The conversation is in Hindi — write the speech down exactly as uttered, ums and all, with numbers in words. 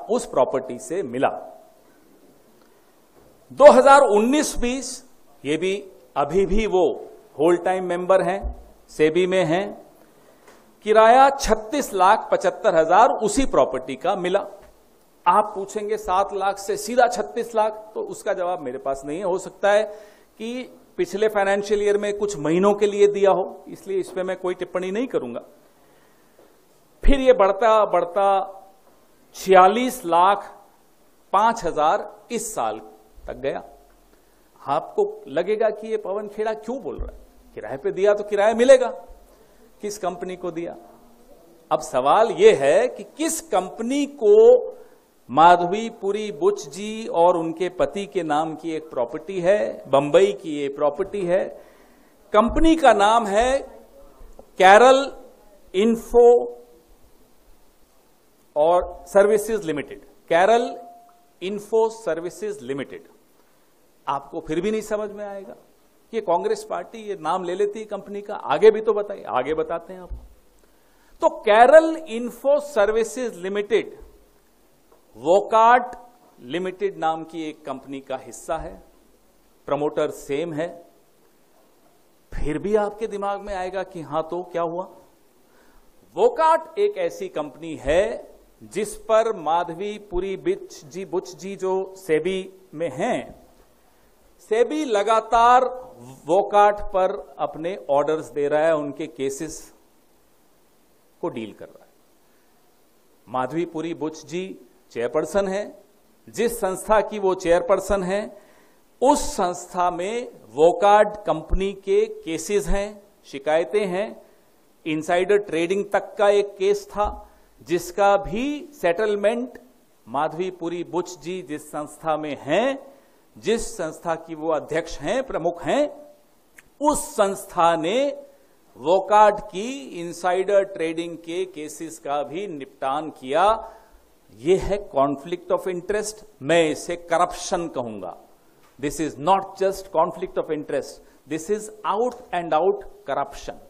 उस प्रॉपर्टी से मिला। दो हज़ार उन्नीस बीस ये भी अभी भी वो होल टाइम मेंबर हैं, सेबी में हैं। किराया छत्तीस लाख पचहत्तर हजार उसी प्रॉपर्टी का मिला। आप पूछेंगे सात लाख से सीधा छत्तीस लाख, तो उसका जवाब मेरे पास नहीं है। हो सकता है कि पिछले फाइनेंशियल ईयर में कुछ महीनों के लिए दिया हो, इसलिए इस पे मैं कोई टिप्पणी नहीं करूंगा। फिर ये बढ़ता बढ़ता छियालीस लाख पांच हजार इस साल तक गया। आपको लगेगा कि ये पवन खेड़ा क्यों बोल रहा है, किराए पे दिया तो किराया मिलेगा, किस कंपनी को दिया। अब सवाल यह है कि किस कंपनी को माधवीपुरी बुच जी और उनके पति के नाम की एक प्रॉपर्टी है, बंबई की ये प्रॉपर्टी है। कंपनी का नाम है कैरल इन्फो और services limited, Carol info services limited. आपको फिर भी नहीं समझ में आएगा। ये कांग्रेस पार्टी ये नाम ले लेती है कंपनी का, आगे भी तो बताइए, आगे बताते हैं आपको। तो Carol info services limited Wockhardt limited नाम की एक कंपनी का हिस्सा है, प्रमोटर सेम है। फिर भी आपके दिमाग में आएगा कि हां तो क्या हुआ। वोकार्ट एक ऐसी कंपनी है जिस पर माधवीपुरी बुच जी बुच जी जो सेबी में हैं, सेबी लगातार वोकार्ट पर अपने ऑर्डर्स दे रहा है, उनके केसेस को डील कर रहा है। माधवीपुरी बुच जी चेयरपर्सन है, जिस संस्था की वो चेयरपर्सन है उस संस्था में वोकार्ट कंपनी के केसेस हैं, शिकायतें हैं। इनसाइडर ट्रेडिंग तक का एक केस था जिसका भी सेटलमेंट माधवीपुरी बुच जी जिस संस्था में हैं, जिस संस्था की वो अध्यक्ष हैं, प्रमुख हैं, उस संस्था ने वोकार्ट की इनसाइडर ट्रेडिंग के केसेस का भी निपटान किया। यह है कॉन्फ्लिक्ट ऑफ इंटरेस्ट, मैं इसे करप्शन कहूंगा। This is not just conflict of interest, this is out and out corruption.